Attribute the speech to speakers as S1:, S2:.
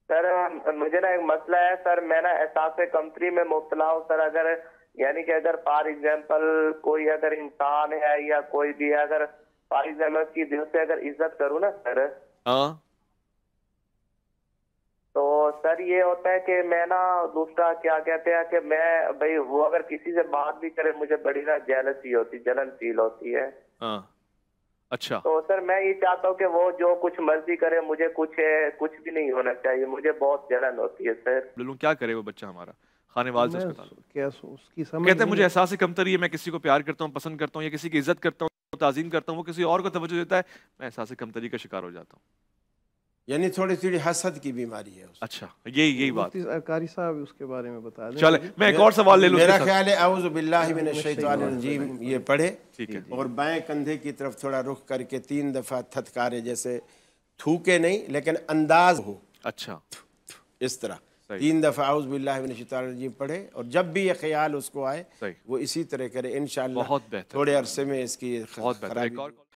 S1: Sir मुझे ना एक मसला है सर, मैं ना एहसास कमतरी में मुब्तला हूँ सर। अगर यानी कि अगर फॉर एग्जांपल कोई अगर इंसान है या कोई भी है, अगर फॉर एग्जांपल उसकी दिल से अगर इज्जत करूँ ना सर,
S2: हाँ,
S1: तो सर ये होता है कि मैं ना दूसरा क्या कहते हैं कि मैं भाई वो अगर किसी से बात भी करे मुझे बड़ी ना जेलसी होती, जलन फील होती है।
S2: हाँ। अच्छा।
S1: तो सर मैं ये चाहता हूँ कि वो जो कुछ मर्जी करे, मुझे कुछ भी नहीं होना चाहिए, मुझे बहुत जलन होती है सर।
S2: लूं क्या करे वो बच्चा हमारा, खानेवाल से
S3: मैं
S2: उसका ताल्लुक।
S3: उसकी समझ
S2: कहते हैं मुझे
S3: नहीं।
S2: एहसास कमतरी है, मैं किसी को प्यार करता हूँ, पसंद करता हूँ या किसी की इज्जत करता हूँ, ताजीम करता हूँ, वो किसी और को तवज्जो देता है, मैं एहसास कमतरी का शिकार हो जाता हूँ।
S4: यानी थोड़ी थोड़ी हसद की बीमारी है उसको।
S2: अच्छा, यही बात।
S3: मुफ्ती कारी साहब उसके बारे में बता दें।
S2: चले मैं एक और सवाल ले लूं।
S4: मेरा ख्याल है औज़ु बिल्लाहि मिनश शैतानिर रजीम ये पढ़े,
S2: ठीक है।
S4: और बाएं कंधे की तरफ थोड़ा रुख करके 3 दफा थतकारे, जैसे थूके नहीं लेकिन अंदाज हो।
S2: अच्छा,
S4: इस तरह 3 दफा औज़ु बिल्लाहि मिनश शैतानिर रजीम पढ़े, और जब भी ये ख्याल उसको आए वो इसी तरह करे, इंशाअल्लाह
S2: बहुत बेहतर,
S4: थोड़े अरसे में इसकी
S2: बहुत बेहतर।
S4: खराबी
S2: एक और